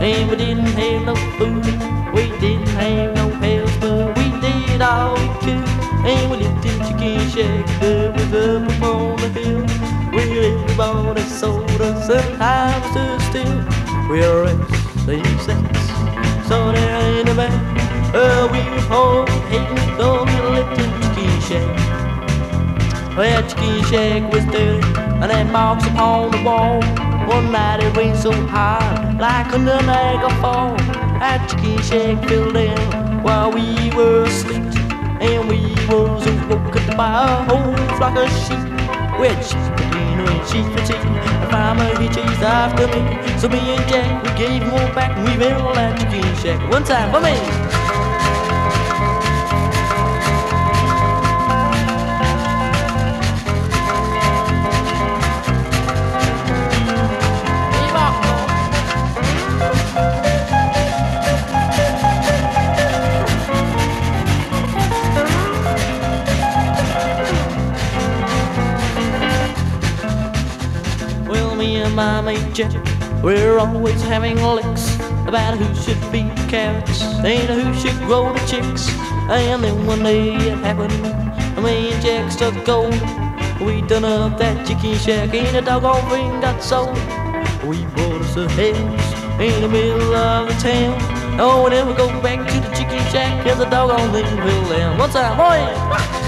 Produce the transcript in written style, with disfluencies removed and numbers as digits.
and we didn't have no food. We didn't have no pals, but we did all we could. And we lived in Chicken Shack that was up on the hill, where everybody sold us and time stood still. We're S-A-6, so there in the back. We were poor, hating, though we lived in Chicken Shack. Well, Chicken Shack was dirty, and that marks upon the wall. One night it rained so hard, like a Niagara Fall. That Chicken Shack fell down while we were asleep, and we was awoken by a whole flock of sheep. Well, chicken and sheep and tea, the farmer he chased after me. So me and Jack, we gave him all back, and we built that Chicken Shack one time for me. Me and my mate Jack, we're always having licks about who should feed the carrots and who should grow the chicks. And then one day it happened, me and Jack struck gold. We done up that Chicken Shack and the doggone thing got sold. We bought us a house in the middle of the town. Oh, we'll never go back to the Chicken Shack 'cause the doggone thing fell down. One time, boy!